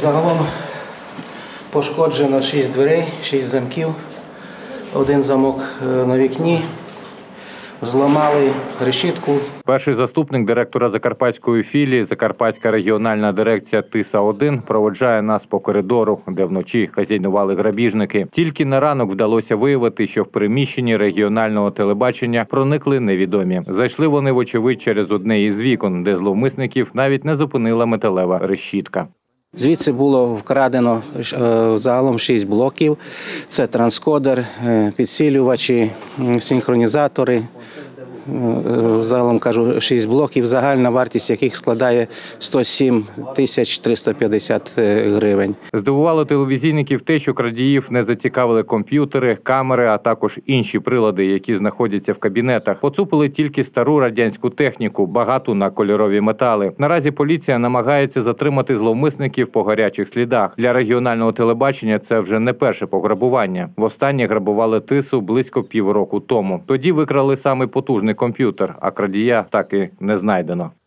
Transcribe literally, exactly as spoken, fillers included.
Загалом пошкоджено шість дверей, шість замків, один замок на вікні, зламали решітку. Перший заступник директора Закарпатської філії Закарпатська регіональна дирекція Тиса один проводжає нас по коридору, де вночі хазяйнували грабіжники. Тільки на ранок вдалося виявити, що в приміщенні регіонального телебачення проникли невідомі. Зайшли вони, вочевидь, через одне із вікон, де зловмисників навіть не зупинила металева решітка. Звідси було вкрадено загалом шість блоків. Це транскодер, підсилювачі, синхронізатори. Загалом, кажу, шість блоків, загальна вартість яких складає сто сім тисяч триста п'ятдесят гривень. Здивувало телевізійників те, що крадіїв не зацікавили комп'ютери, камери, а також інші прилади, які знаходяться в кабінетах. Поцупили тільки стару радянську техніку, багату на кольорові метали. Наразі поліція намагається затримати зловмисників по гарячих слідах. Для регіонального телебачення це вже не перше пограбування. Востаннє грабували Тису близько півроку тому. Тоді викрали саме потужний комп'ютер, а крадія так і не знайдено.